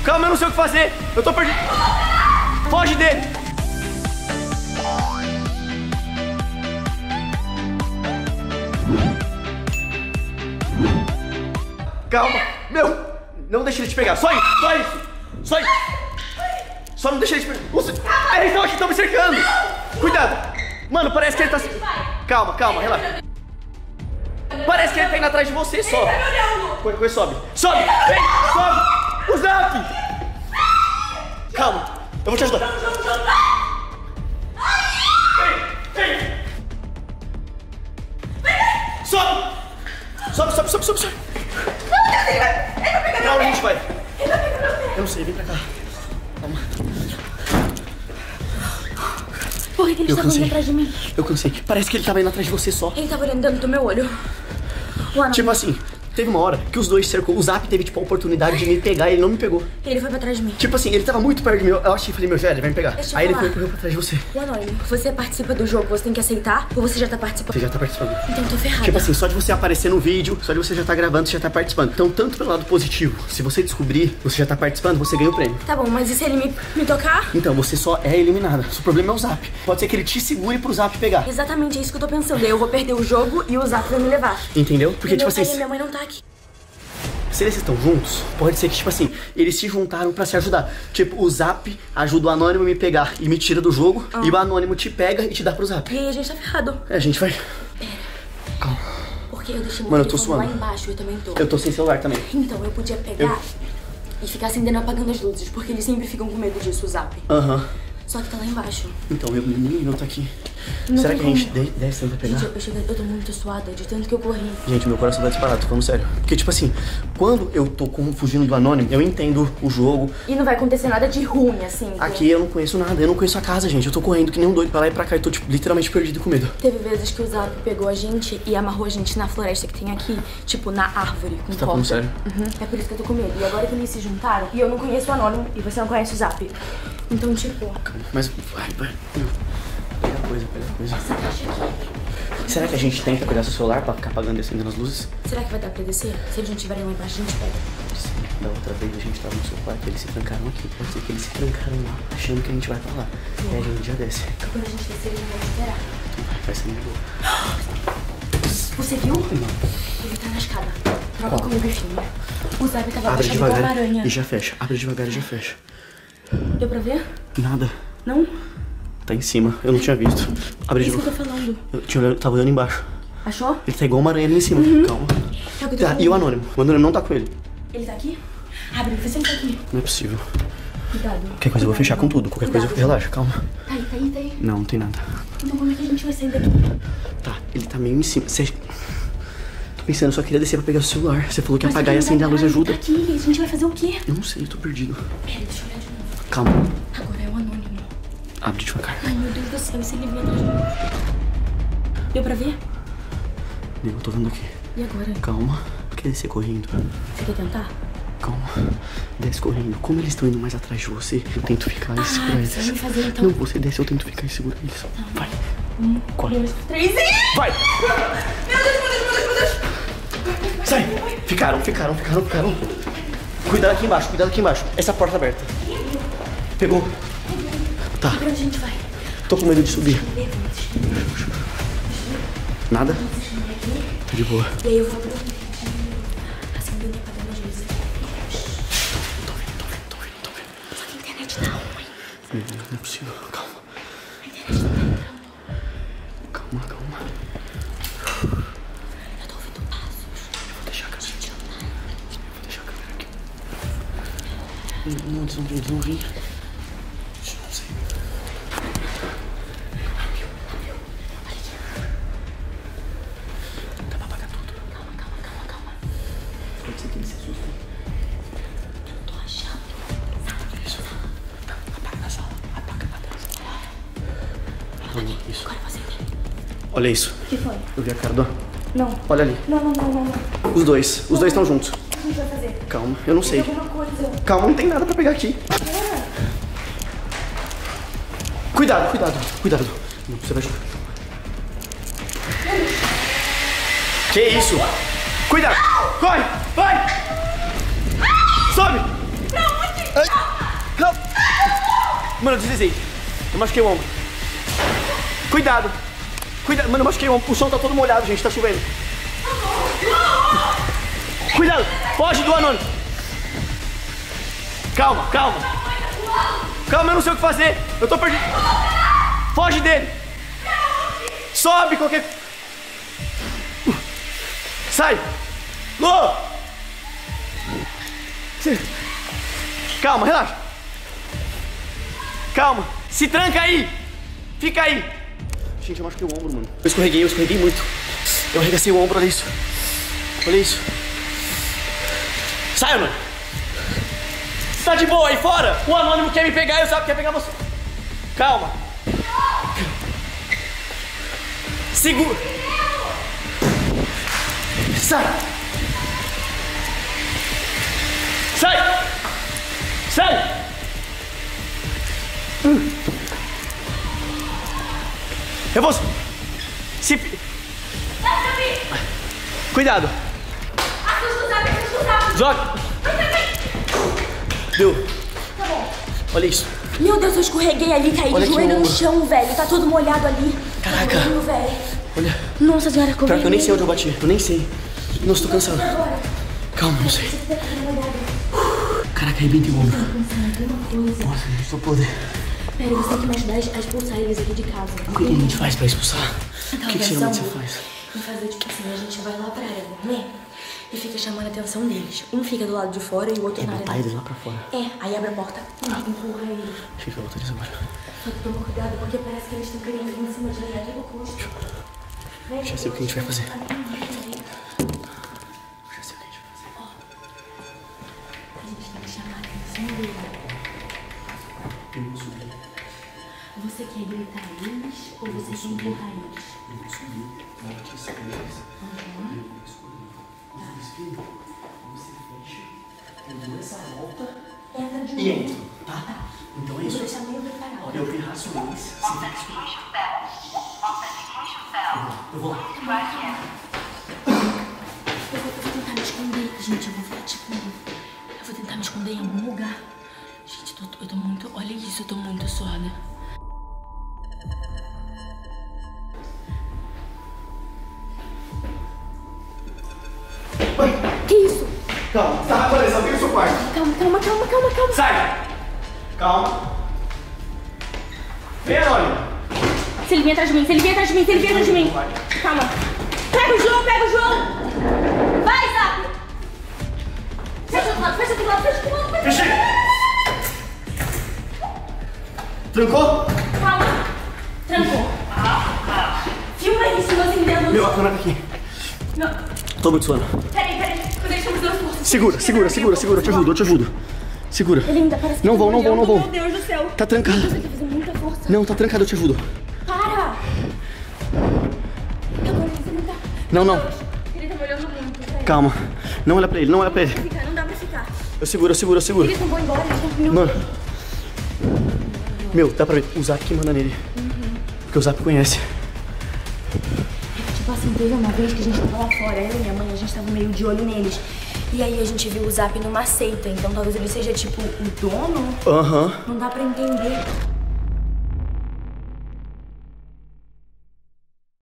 Calma, eu não sei o que fazer. Eu tô perdido. Foge dele. Calma. Meu, não deixa ele te pegar. Só isso, só isso. Só isso. Só não deixa ele te pegar. Eles estão aqui, estão me cercando. Cuidado. Mano, parece que ele tá... Calma, calma, relaxa. Parece que ele tá indo atrás de você só. Coisa, sobe. Sobe! Vem! Sobe! O Zap! Calma, eu vou te ajudar. Vem! Sobe! Sobe! Pra onde a gente vai? Eu não sei, vem pra cá. Calma. Por que ele estava indo atrás de mim? Eu cansei. Parece que ele tava indo atrás de você só. Ele tava olhando dentro do meu olho. Tipo assim, teve uma hora que os dois cercou. O Zap teve, tipo, a oportunidade de me pegar e ele não me pegou. Ele foi pra trás de mim. Tipo assim, ele tava muito perto de mim. Eu achei, falei, meu velho, ele vai me pegar. Aí ele foi e correu pra trás de você. O Anônimo, você participa do jogo, você tem que aceitar ou você já tá participando? Você já tá participando. Então eu tô ferrada. Tipo assim, só de você aparecer no vídeo, só de você já tá gravando, você já tá participando. Então, tanto pelo lado positivo, se você descobrir, você já tá participando, você ganha o prêmio. Tá bom, mas e se ele me tocar? Então, você só é eliminada. O problema é o Zap. Pode ser que ele te segure pro Zap pegar. Exatamente, é isso que eu tô pensando. Eu vou perder o jogo e o Zap vai me levar. Entendeu? Porque, tipo assim... minha mãe não tá aqui. Se eles estão juntos, pode ser que, tipo assim, eles se juntaram pra se ajudar. Tipo, o Zap ajuda o Anônimo a me pegar e me tira do jogo. E o Anônimo te pega e te dá pro Zap. E aí a gente tá ferrado. É, a gente vai... Pera. Calma. Porque eu deixei Mano, eu tô suando. lá embaixo, eu também tô. Eu tô sem celular também. Então, eu podia pegar e ficar acendendo e apagando as luzes. Porque eles sempre ficam com medo disso, o Zap. Aham. Só que tá lá embaixo. Então, meu menino tá aqui. Não Será que a tem gente deve tentar pegar? Gente, eu tô muito suada de tanto que eu corri. Gente, meu coração tá disparado, tô falando sério. Porque, tipo assim, quando eu tô fugindo do Anônimo, eu entendo o jogo. E não vai acontecer nada de ruim, assim. Aqui eu não conheço nada, eu não conheço a casa, gente. Eu tô correndo que nem um doido pra lá e pra cá. Eu tô, tipo, literalmente perdido com medo. Teve vezes que o Zap pegou a gente e amarrou a gente na floresta que tem aqui. Tipo, na árvore, com Você tá falando sério? Uhum. É por isso que eu tô com medo. E agora que eles se juntaram, e eu não conheço o Anônimo, e você não conhece o Zap. Então, tipo... Mas, vai. Pega coisa. Será que a gente tenta pegar seu celular pra ficar apagando e acendendo as luzes? Será que vai dar pra descer? Se eles não estiverem lá embaixo, a gente pega. Sim, da outra vez a gente tava no seu quarto e eles se trancaram aqui. Pode ser que eles se trancaram lá, achando que a gente vai pra lá. E aí a gente já desce. Quando a gente descer, eles vão esperar. Vai ser muito boa. Você viu? Não. Ele tá na escada. Troca comigo e filma. O Zap tava Abre abaixado igual uma devagar aranha. e já fecha. Abre devagar e já fecha. Deu pra ver? Nada. Não? Tá em cima. Eu não tinha visto. Abre É isso que eu devagar. tô falando. Eu tava olhando embaixo. Achou? Ele tá igual uma aranha ali em cima. Calma. É o que eu tô Tá, falando. e o Anônimo? O Anônimo não tá com ele. Ele tá aqui? Abre, você senta aqui. Não é possível. Cuidado. Qualquer coisa eu vou fechar com tudo. Qualquer coisa eu... Relaxa, calma. Tá aí. Não, não tem nada. Então como é que a gente vai sair daqui? Tá, ele tá meio em cima. Tô pensando, eu só queria descer pra pegar o celular. Você falou que Mas apagar e ele acender a luz vai ajuda. tá aqui, a gente vai fazer o quê? Eu não sei, eu tô perdido. Pera, deixa eu olhar de novo. Calma. Agora é o Anônimo. Abre devagar. Ai, meu Deus do céu, e se ele vir atrás de mim? Deu pra ver? Eu tô vendo aqui. E agora? Calma. Quer descer correndo? Você quer tentar? Calma. Desce correndo. Como eles estão indo mais atrás de você, eu tento ficar e segurar eles. você vai fazer então. Não, você desce, eu tento ficar e segurar eles. Vai. 4. 2, 3 e... Vai! Meu Deus! Sai! Ficaram. Cuidado aqui embaixo. Essa porta aberta. Pegou. Tá. Pra onde a gente vai? Tô com medo de subir. Nada? Tá de boa. E aí eu vou abrir acendendo e apagando as luzes. Tô vendo. Só que a internet tá ruim. Meu Deus, não é possível. Calma. A internet tá ruim. Calma. Eu tô ouvindo passos. Eu vou deixar a câmera aqui. Não, eles vão vir. Não sei. Dá pra apagar tudo. Calma. Pode ser que eles se assustem. Eu tô achando. Isso. Tá, apaga na sala. Apaga lá atrás. Isso. Agora você tem. Olha isso. O que foi? Eu vi a cara do... Não. Olha ali. Não. Os dois estão juntos. O que a gente vai fazer? Calma, eu não sei. Tem alguma coisa. Calma, não tem nada pra pegar aqui. Cuidado. Não, você vai... Que isso? Cuidado! Corre! Vai! Sobe! Mano, eu deslizei. Eu machuquei o ombro. Cuidado. Cuidado. Mano, eu machuquei o ombro. O chão tá todo molhado, gente. Tá chovendo. Cuidado. Foge do anônimo. Calma, calma. Calma, eu não sei o que fazer. Eu tô perdido. Foge dele. Sobe qualquer... Sai. Lô. Calma, relaxa. Calma. Se tranca aí. Fica aí. Gente, eu machuquei o ombro, mano. Eu escorreguei muito. Eu arregacei o ombro, olha isso. Olha isso. Sai, mano. Tá de boa aí fora? O anônimo quer me pegar e o Zap quer pegar você. Calma. Segura. Sai. Sai. Sai. Eu vou... Se... Cuidado. Joga. Deu. Tá bom. Olha isso. Meu Deus, eu escorreguei ali, caí de joelho no chão, velho. Tá todo molhado ali. Caraca. Tá doendo, velho. Olha. Nossa senhora, como Pior que eu nem sei onde eu bati. Eu nem sei. Nossa, tô cansado. Calma, não sei. Caraca, arrebentei o ombro. Nossa, não estou podendo. Pera, você tem que me ajudar a expulsar eles aqui de casa. O que a gente faz pra expulsar? O que geralmente você faz? Em fazer tipo assim, a gente vai lá pra área gourmet e fica chamando a atenção deles. Um fica do lado de fora e o outro na área. Botar eles lá pra fora. É, aí abre a porta e empurra eles. Fica, eu vou botar eles agora. Só que toma cuidado, porque parece que eles estão querendo vir em cima de mim aqui no posto. Já sei o que a gente vai fazer. Já sei o que a gente vai fazer. Ó, a gente tem que chamar a atenção deles. Eu vou subir. Você quer gritar eles ou você quer empurrar eles? Eu vou subir. Eu vou te seguir eles. Eu vou escolher. Quando eles virem, você fecha. Eu dou essa volta Entra de novo. e entro, tá? Então é Vou isso. deixar meio preparado. Eu pirraço eles. Você vai escolher. Eu vou lá. Eu vou tentar me esconder, gente. Eu vou tipo. Eu vou tentar me esconder em algum lugar. Gente, eu tô muito. Olha isso, eu tô muito suada. Que isso? Calma, tá, beleza, abriu o seu quarto. Calma. Sai! Calma. Vem, anônimo. Se ele vier atrás de mim, Calma. Pega o João. Vai, Zap! Fecha do lado. Fechei. Trancou? Calma. Trancou. Filma isso, meus endedos. Meu, a câmera tá aqui. Não. Tô muito suando. Peraí. Deixamos duas forças. Segura, eu te ajudo. Segura. Ele ainda parece que Não vão. Meu Deus do céu. Tá trancado. Você tem que fazer muita força. Não, tá trancado, eu te ajudo. Para! Agora você não tá... Não. Ele tá me olhando muito, velho. Calma. Não olha pra ele. Não dá pra ficar. Eu seguro. Eles não vão embora, eles vão... Mano. Meu, dá pra ver. O Zap que manda nele. Porque o Zap conhece. Tipo assim, teve uma vez que a gente tava lá fora, eu e minha mãe, a gente tava meio de olho neles. E aí a gente viu o Zap numa seita, então talvez ele seja tipo o dono. Aham. Não dá pra entender.